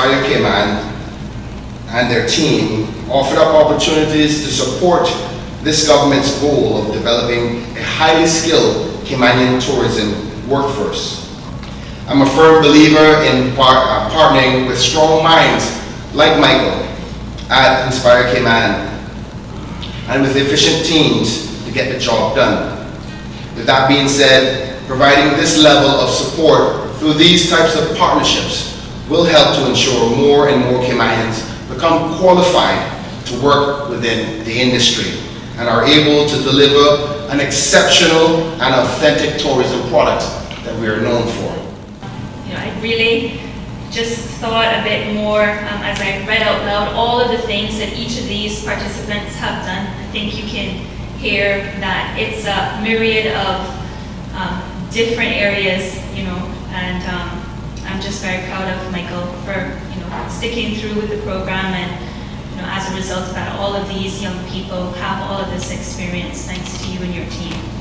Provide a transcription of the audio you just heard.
Inspire Cayman and their team offered up opportunities to support this government's goal of developing a highly skilled Caymanian tourism workforce. I'm a firm believer in partnering with strong minds like Michael at Inspire Cayman and with efficient teams to get the job done. With that being said, providing this level of support through these types of partnerships will help to ensure more and more Caymanians become qualified to work within the industry and are able to deliver an exceptional and authentic tourism product that we are known for. You know, I really just thought a bit more as I read out loud all of the things that each of these participants have done. I think you can hear that it's a myriad of different areas, you know, and I'm just very proud of Michael for, you know, sticking through with the program, and, you know, as a result of that, all of these young people have all of this experience thanks to you and your team.